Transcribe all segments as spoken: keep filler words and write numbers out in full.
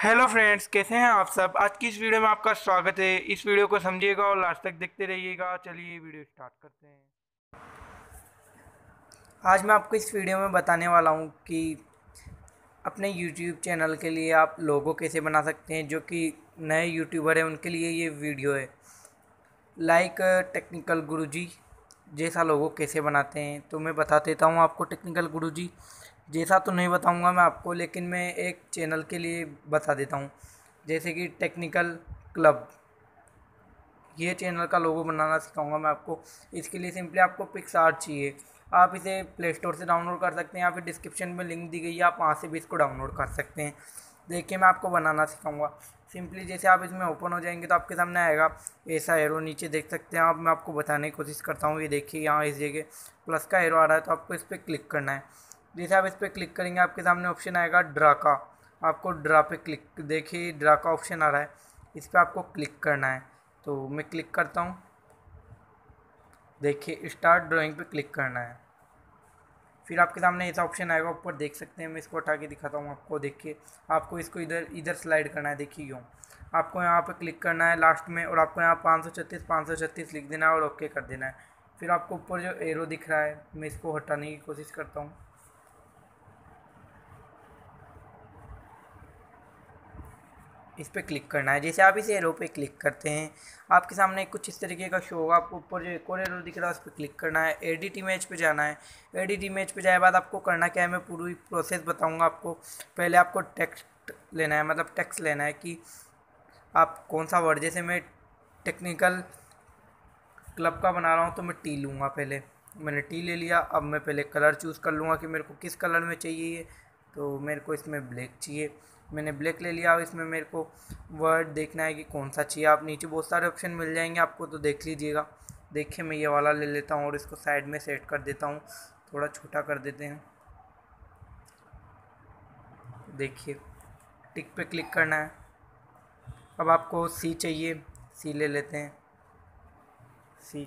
Hello friends, कैसे हैं आप सब। आज की इस वीडियो में आपका स्वागत है। इस वीडियो को समझिएगा और लास्ट तक देखते रहिएगा। चलिए वीडियो स्टार्ट करते हैं। आज मैं आपको इस वीडियो में बताने वाला हूं कि अपने यूट्यूब चैनल के लिए आप लोगो कैसे बना सकते हैं। जो कि नए यूट्यूबर हैं उनके लिए ये वीडियो है। लाइक टेक्निकल गुरुजी जैसा लोगो कैसे बनाते हैं, तो मैं बता देता हूँ आपको। टेक्निकल गुरुजी जैसा तो नहीं बताऊंगा मैं आपको, लेकिन मैं एक चैनल के लिए बता देता हूँ। जैसे कि टेक्निकल क्लब, ये चैनल का लोगो बनाना सिखाऊंगा मैं आपको। इसके लिए सिंपली आपको पिक्सआर्ट चाहिए। आप इसे प्ले स्टोर से डाउनलोड कर सकते हैं या फिर डिस्क्रिप्शन में लिंक दी गई है, आप वहाँ से भी इसको डाउनलोड कर सकते हैं। देखिए मैं आपको बनाना सिखाऊंगा। सिंपली जैसे आप इसमें ओपन हो जाएंगे तो आपके सामने आएगा ऐसा एरो, नीचे देख सकते हैं आप। मैं आपको बताने की कोशिश करता हूँ। ये देखिए यहाँ इस जगह प्लस का एरो आ रहा है, तो आपको इस पर क्लिक करना है। जैसे आप इस पर क्लिक करेंगे आपके सामने ऑप्शन आएगा ड्रा का। आपको ड्रा पे क्लिक, देखिए ड्रा का ऑप्शन आ रहा है, इस पर आपको क्लिक करना है। तो मैं क्लिक करता हूँ। देखिए स्टार्ट ड्राइंग पे क्लिक करना है। फिर आपके सामने ऐसा ऑप्शन आएगा, ऊपर देख सकते हैं। मैं इसको हटा के दिखाता हूँ आपको। देखिए आपको इसको इधर इधर स्लाइड करना है। देखिए यूँ आपको यहाँ पे क्लिक करना है लास्ट में, और आपको यहाँ पाँच सौ छत्तीस पाँच सौ छत्तीस लिख देना है और ओके कर देना है। फिर आपको ऊपर जो एरो दिख रहा है, मैं इसको हटाने की कोशिश करता हूँ। इस पर क्लिक करना है। जैसे आप इस एरो पे क्लिक करते हैं आपके सामने कुछ इस तरीके का शो होगा। आपको ऊपर जो एक और एरो दिख रहा है उस पर क्लिक करना है। एडिट इमेज पे जाना है। एडिट इमेज पे जाए बाद आपको करना क्या है, मैं पूरी प्रोसेस बताऊंगा आपको। पहले आपको टेक्स्ट लेना है, मतलब टेक्स्ट लेना है कि आप कौन सा वर्ड। जैसे मैं टेक्निकल क्लब का बना रहा हूँ तो मैं टी लूँगा। पहले मैंने टी ले लिया। अब मैं पहले कलर चूज़ कर लूँगा कि मेरे को किस कलर में चाहिए ये। तो मेरे को इसमें ब्लैक चाहिए, मैंने ब्लैक ले लिया। और इसमें मेरे को वर्ड देखना है कि कौन सा चाहिए। आप नीचे बहुत सारे ऑप्शन मिल जाएंगे आपको, तो देख लीजिएगा। देखिए मैं ये वाला ले लेता हूँ और इसको साइड में सेट कर देता हूँ, थोड़ा छोटा कर देते हैं। देखिए टिक पे क्लिक करना है। अब आपको सी चाहिए, सी ले लेते हैं। सी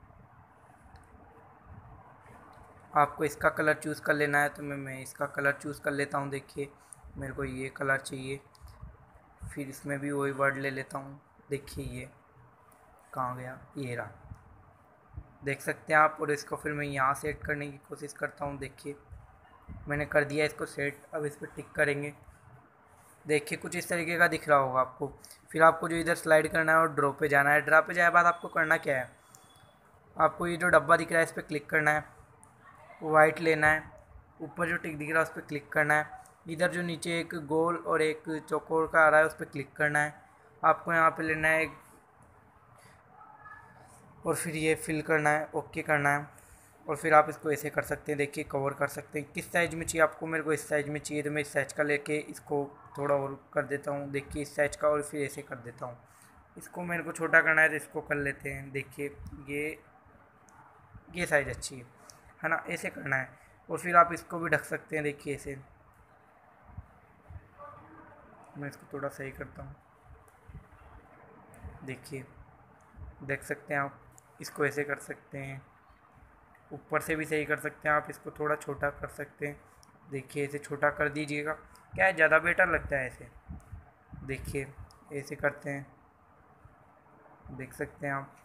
आपको इसका कलर चूज़ कर लेना है, तो मैं मैं इसका कलर चूज़ कर लेता हूँ। देखिए मेरे को ये कलर चाहिए। फिर इसमें भी वही वर्ड ले लेता हूँ। देखिए ये कहाँ गया, ये रहा, देख सकते हैं आप। और इसको फिर मैं यहाँ सेट करने की कोशिश करता हूँ। देखिए मैंने कर दिया इसको सेट। अब इस पर टिक करेंगे। देखिए कुछ इस तरीके का दिख रहा होगा आपको। फिर आपको जो इधर स्लाइड करना है और ड्रॉ पे जाना है। ड्रॉ पे जाए बाद आपको करना क्या है, आपको ये जो डब्बा दिख रहा है इस पर क्लिक करना है, वाइट लेना है। ऊपर जो टिक दिख रहा है उस पर क्लिक करना है। इधर जो नीचे एक गोल और एक चौकोर का आ रहा है उस पर क्लिक करना है। आपको यहाँ पे लेना है और फिर ये फिल करना है, ओके करना है। और फिर आप इसको ऐसे कर सकते हैं। देखिए कवर कर सकते हैं। किस साइज़ में चाहिए आपको, मेरे को इस साइज़ में चाहिए तो मैं इस साइज़ का लेके इसको थोड़ा और कर देता हूँ। देखिए इस साइज़ का, और फिर ऐसे कर देता हूँ। इसको मेरे को छोटा करना है तो इसको कर लेते हैं। देखिए ये ये साइज़ अच्छी है है ना, ऐसे करना है। और फिर आप इसको भी ढक सकते हैं। देखिए ऐसे, मैं इसको थोड़ा सही करता हूँ। देखिए देख सकते हैं आप, इसको ऐसे कर सकते हैं। ऊपर से भी सही कर सकते हैं आप, इसको थोड़ा छोटा कर सकते हैं। देखिए ऐसे छोटा कर दीजिएगा, क्या है ज़्यादा बेटर लगता है ऐसे। देखिए ऐसे करते हैं, देख सकते हैं आप,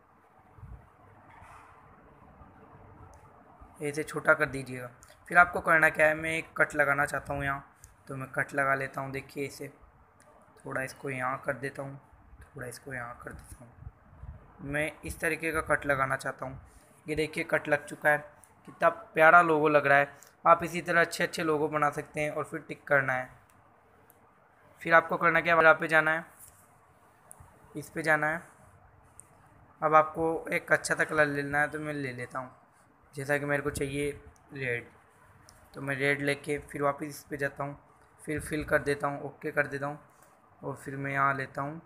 ऐसे छोटा कर दीजिएगा। फिर आपको करना क्या है, मैं एक कट लगाना चाहता हूँ यहाँ, तो मैं कट लगा लेता हूँ। देखिए ऐसे थोड़ा इसको यहाँ कर देता हूँ, थोड़ा इसको यहाँ कर देता हूँ। मैं इस तरीके का कट लगाना चाहता हूँ। ये देखिए कट लग चुका है, कितना प्यारा लोगो लग रहा है। आप इसी तरह अच्छे अच्छे लोगो बना सकते हैं। और फिर टिक करना है। फिर आपको करना क्या है, वहाँ पे जाना है, इस पे जाना है। अब आपको एक अच्छा सा कलर लेना है, तो मैं ले लेता हूँ। जैसा कि मेरे को चाहिए रेड, तो मैं रेड लेके फिर वापस इस पे जाता हूँ। फिर फिल कर देता हूँ, ओके कर देता हूँ। और फिर मैं यहाँ लेता हूँ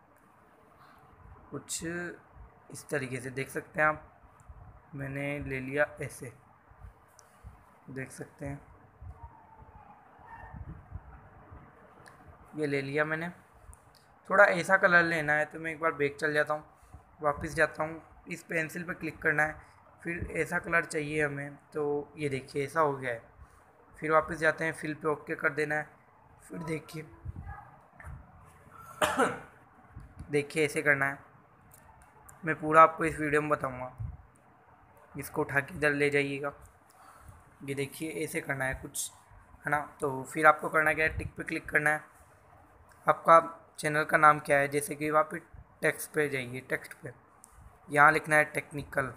कुछ इस तरीके से, देख सकते हैं आप, मैंने ले लिया ऐसे, देख सकते हैं ये ले लिया मैंने। थोड़ा ऐसा कलर लेना है, तो मैं एक बार बैक चल जाता हूँ, वापस जाता हूँ। इस पेंसिल पे क्लिक करना है, फिर ऐसा कलर चाहिए हमें, तो ये देखिए ऐसा हो गया है। फिर वापस जाते हैं, फिल पे ओके कर देना है। फिर देखिए देखिए ऐसे करना है, मैं पूरा आपको इस वीडियो में बताऊंगा। इसको उठा के इधर ले जाइएगा, ये देखिए ऐसे करना है कुछ, है ना। तो फिर आपको करना क्या है, टिक पे क्लिक करना है। आपका चैनल का नाम क्या है, जैसे कि वहाँ पे टेक्स्ट पे जाइए, टेक्स्ट पे यहाँ लिखना है टेक्निकल,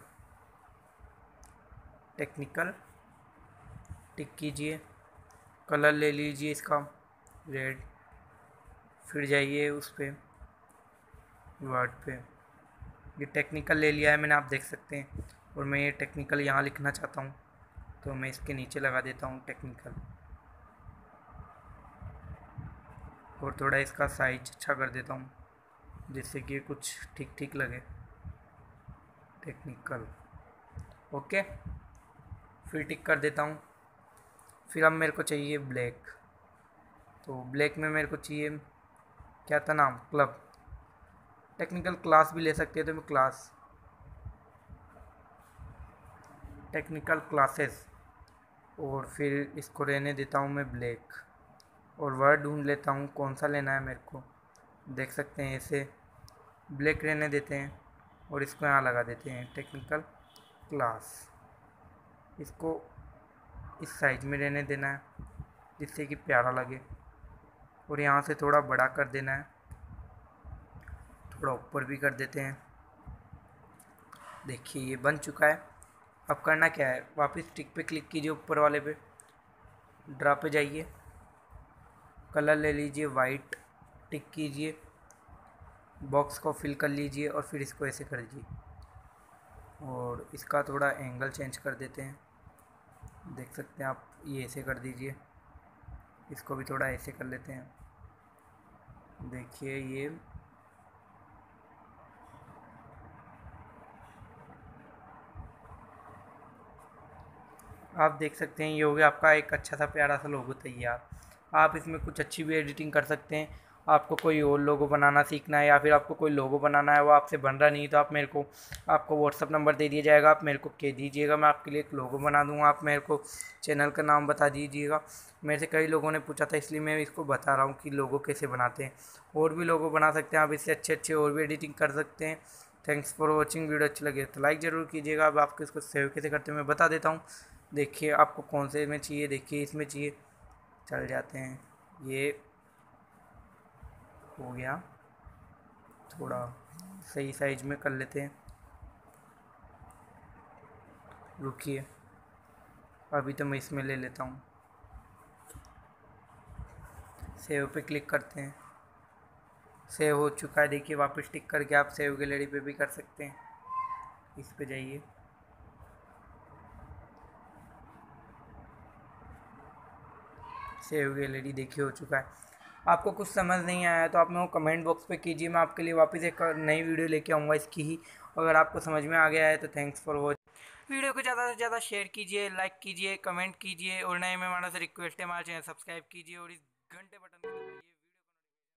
टेक्निकल टिक कीजिए। कलर ले लीजिए इसका रेड, फिर जाइए उस पर वर्ड पे, ये टेक्निकल ले लिया है मैंने, आप देख सकते हैं। और मैं ये टेक्निकल यहाँ लिखना चाहता हूँ, तो मैं इसके नीचे लगा देता हूँ टेक्निकल, और थोड़ा इसका साइज अच्छा कर देता हूँ जिससे कि कुछ ठीक ठीक लगे, टेक्निकल। ओके, फिर टिक कर देता हूँ। फिर अब मेरे को चाहिए ब्लैक, तो ब्लैक में मेरे को चाहिए, क्या था नाम, क्लब, टेक्निकल क्लास भी ले सकते हैं, तो मैं क्लास, टेक्निकल क्लासेस, और फिर इसको रहने देता हूँ मैं ब्लैक। और वर्ड ढूंढ लेता हूँ कौन सा लेना है मेरे को, देख सकते हैं ऐसे ब्लैक रहने देते हैं, और इसको यहाँ लगा देते हैं टेक्निकल क्लास। इसको इस साइज में रहने देना है जिससे कि प्यारा लगे, और यहाँ से थोड़ा बड़ा कर देना है, थोड़ा ऊपर भी कर देते हैं। देखिए ये बन चुका है। अब करना क्या है, वापस टिक पे क्लिक कीजिए, ऊपर वाले पे ड्रा पे जाइए, कलर ले लीजिए वाइट, टिक कीजिए, बॉक्स को फिल कर लीजिए, और फिर इसको ऐसे कर दीजिए, और इसका थोड़ा एंगल चेंज कर देते हैं, देख सकते हैं आप, ये ऐसे कर दीजिए। इसको भी थोड़ा ऐसे कर लेते हैं, देखिए ये आप देख सकते हैं, ये हो गया आपका एक अच्छा सा प्यारा सा लोगो तैयार। आप इसमें कुछ अच्छी भी एडिटिंग कर सकते हैं। आपको कोई और लोगो बनाना सीखना है, या फिर आपको कोई लोगो बनाना है वो आपसे बन रहा नहीं, तो आप मेरे को, आपको व्हाट्सअप नंबर दे दिया जाएगा, आप मेरे को कह दीजिएगा, मैं आपके लिए एक लोगो बना दूंगा। आप मेरे को चैनल का नाम बता दीजिएगा। मेरे से कई लोगों ने पूछा था, इसलिए मैं इसको बता रहा हूँ कि लोगो कैसे बनाते हैं। और भी लोगो बना सकते हैं आप, इससे अच्छे अच्छे और भी एडिटिंग कर सकते हैं। थैंक्स फॉर वॉचिंग, वीडियो अच्छी लगे तो लाइक ज़रूर कीजिएगा। अब आपको इसको सेव कैसे करते हैं मैं बता देता हूँ। देखिए आपको कौन से में चाहिए, देखिए इसमें चाहिए, चल जाते हैं, ये हो गया, थोड़ा सही साइज में कर लेते हैं, रुकिए अभी तो मैं इसमें ले लेता हूँ। सेव पे क्लिक करते हैं, सेव हो चुका है। देखिए वापस टिक करके आप सेव गैलरी पे भी कर सकते हैं, इस पे जाइए, सेव गैलरी देखिए हो चुका है। आपको कुछ समझ नहीं आया तो आप मेरे को कमेंट बॉक्स पे कीजिए, मैं आपके लिए वापस एक नई वीडियो लेके आऊँगा इसकी ही। अगर आपको समझ में आ गया है तो थैंक्स फॉर वॉचिंग। वीडियो को ज़्यादा से ज़्यादा शेयर कीजिए, लाइक कीजिए, कमेंट कीजिए, और नए मेहमानों से रिक्वेस्ट है हमारे चैनल सब्सक्राइब कीजिए, और इस घंटे बटन